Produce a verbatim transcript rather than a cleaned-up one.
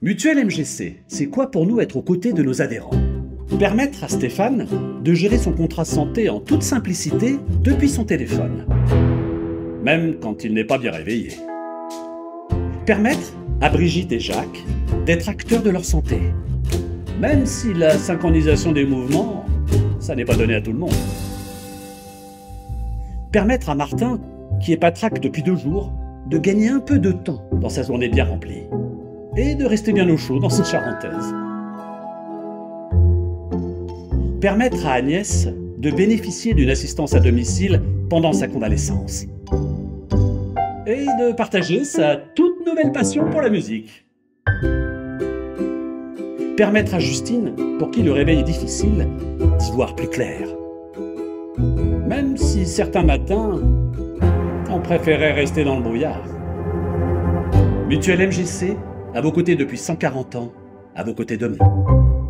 Mutuelle M G C, c'est quoi pour nous être aux côtés de nos adhérents? Permettre à Stéphane de gérer son contrat santé en toute simplicité depuis son téléphone, même quand il n'est pas bien réveillé. Permettre à Brigitte et Jacques d'être acteurs de leur santé, même si la synchronisation des mouvements, ça n'est pas donné à tout le monde. Permettre à Martin, qui est patraque depuis deux jours, de gagner un peu de temps dans sa journée bien remplie et de rester bien au chaud dans cette charentaise. Permettre à Agnès de bénéficier d'une assistance à domicile pendant sa convalescence et de partager sa toute nouvelle passion pour la musique. Permettre à Justine, pour qui le réveil est difficile, d'y voir plus clair. Même si certains matins, on préférait rester dans le brouillard. Mutuelle M G C, à vos côtés depuis cent quarante ans, à vos côtés demain.